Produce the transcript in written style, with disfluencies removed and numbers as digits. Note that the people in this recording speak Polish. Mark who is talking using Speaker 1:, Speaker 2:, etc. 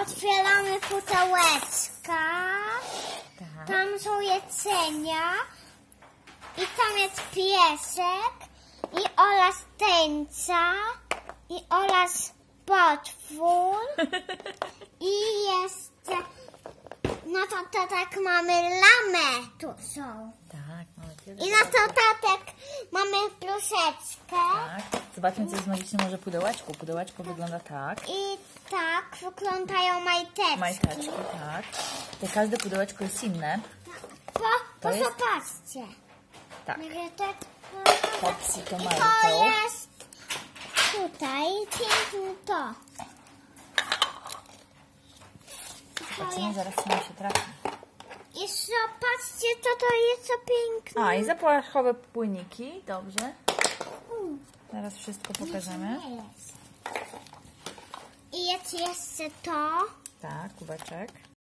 Speaker 1: otwieramy pudełeczka.
Speaker 2: Tak.
Speaker 1: Tam są jedzenia. I tam jest piesek. I oraz tęcza. I oraz potwór. I jeszcze... No to tak mamy lamę. Tu są.
Speaker 2: Tak, mamy wiele
Speaker 1: I na to tatek mamy pluszeczkę.
Speaker 2: Tak. Zobaczmy, co jest w magicznym może pudełeczku. Pudełeczko wygląda tak.
Speaker 1: I tak wyglądają majteczki.
Speaker 2: Majteczki, tak. To każde pudełeczko jest inne. To jest-
Speaker 1: Zobaczcie.
Speaker 2: Tak. Poopsie to
Speaker 1: To
Speaker 2: Marto.
Speaker 1: jest tutaj piękne to.
Speaker 2: Zobaczymy, zaraz co nam się trafi.
Speaker 1: I zobaczcie, co to jest za piękne.
Speaker 2: A, i zapłachowe płyniki. Dobrze. Zaraz wszystko pokażemy.
Speaker 1: Nie jest. I jest jeszcze to.
Speaker 2: Tak, kubeczek.